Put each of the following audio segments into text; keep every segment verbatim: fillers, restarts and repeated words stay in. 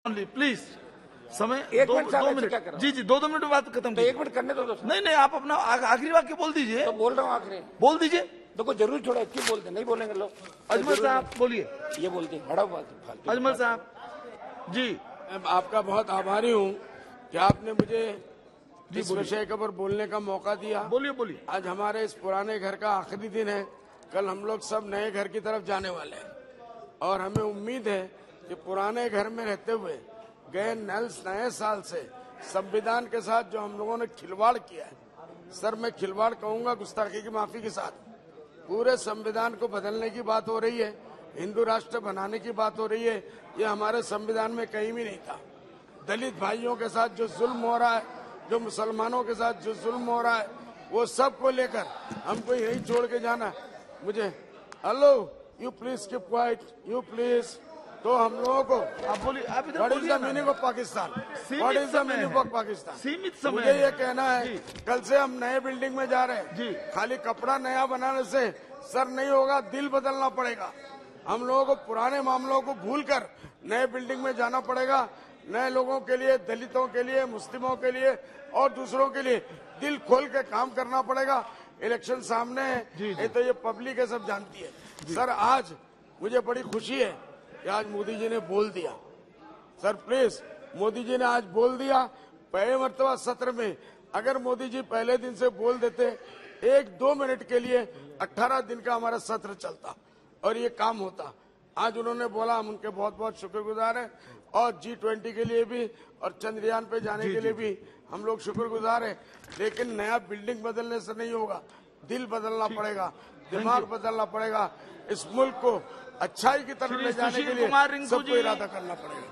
Please समय एक दो, मिनट दो साहब, मिनट चर्चा कर रहा हूं। जी जी दो दो मिनट में बात खत्म तो कीजिए। एक मिनट करने दो दोस्तों। नहीं नहीं आप अपना आ- आखिरी वाक्य बोल दीजिए। तो बोल रहा हूँ आखिरी बोल दीजिए। देखो जरूर छोड़ा क्यों बोलते नहीं बोलेंगे लोग। अजमल साहब बोलिए। ये बोलते बड़ा फालतू। अजमल साहब जी मैं आपका बहुत आभारी हूँ कि आपने मुझे इस विषय के ऊपर बोलने का मौका दिया। बोलिए बोलिए। आज हमारे इस पुराने घर का आखिरी दिन है। कल हम लोग सब नए घर की तरफ जाने वाले हैं और हमें उम्मीद है कि पुराने घर में रहते हुए गए नल नए साल से संविधान के साथ जो हम लोगों ने खिलवाड़ किया है, सर मैं खिलवाड़ कहूंगा गुस्ताखी की माफी के साथ, पूरे संविधान को बदलने की बात हो रही है, हिंदू राष्ट्र बनाने की बात हो रही है। ये हमारे संविधान में कहीं भी नहीं था। दलित भाइयों के साथ जो जुल्म हो रहा है, जो मुसलमानों के साथ जो जुल्म हो रहा है, वो सब को लेकर हमको यही छोड़ के जाना है। मुझे hello you please keep quiet you please. तो हम लोगों को आप बोलिए। आप इधर व्हाट इज बोलिए द ना। Meaning of Pakistan? सीमित व्हाट इज द समय मीनिंग है। ऑफ पाकिस्तान? सीमित समय मुझे है। ये कहना है जी। कल से हम नए बिल्डिंग में जा रहे हैं जी। खाली कपड़ा नया बनाने से सर नहीं होगा, दिल बदलना पड़ेगा। हम लोगों को पुराने मामलों को भूलकर नए बिल्डिंग में जाना पड़ेगा। नए लोगों के लिए, दलितों के लिए, मुस्लिमों के लिए और दूसरों के लिए दिल खोल के काम करना पड़ेगा। इलेक्शन सामने है, ये तो ये पब्लिक है, सब जानती है। सर आज मुझे बड़ी खुशी है कि आज मोदी जी ने बोल दिया। सर प्लीज, मोदी जी ने आज बोल दिया। पहले मर्तबा सत्र में अगर मोदी जी पहले दिन से बोल देते, एक दो मिनट के लिए अठारह दिन का हमारा सत्र चलता और ये काम होता। आज उन्होंने बोला, हम उनके बहुत बहुत शुक्रगुजार हैं और जी ट्वेंटी के लिए भी और चंद्रयान पे जाने के लिए भी हम लोग शुक्रगुजार हैं। लेकिन नया बिल्डिंग बदलने से नहीं होगा, दिल बदलना पड़ेगा, दिमाग बदलना पड़ेगा। इस मुल्क को अच्छाई की तरफ ले जाने के लिए सबको इरादा करना पड़ेगा।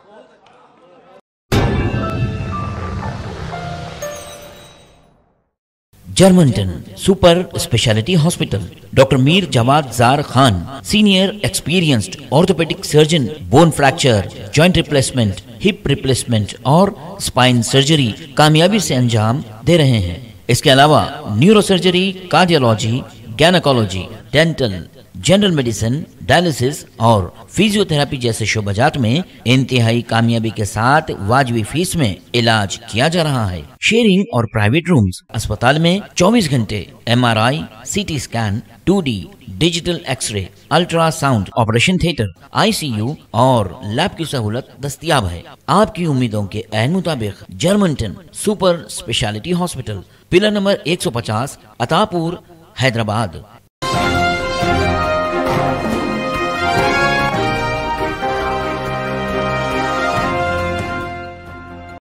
Germanton super speciality hospital, doctor Mir Jawad Jar Khan, senior experienced orthopaedic surgeon, bone fracture, joint replacement, hip replacement और स्पाइन सर्जरी कामयाबी से अंजाम दे रहे हैं। इसके अलावा neuro surgery, cardiology, gynaecology, dental, general medicine, dialysis और फिजियोथेरेपी जैसे शोबाजात में इंतहाई कामयाबी के साथ वाजबी फीस में इलाज किया जा रहा है। शेयरिंग और प्राइवेट रूम्स, अस्पताल में चौबीस घंटे MRI, CT scan, two D digital X-ray, ultrasound, operation theatre, ICU और लैब की सहूलत दस्तयाब है। आपकी उम्मीदों के ऐन मुताबिक Germanton super speciality hospital, pillar number एक सौ पचास, अतापुर, हैदराबाद।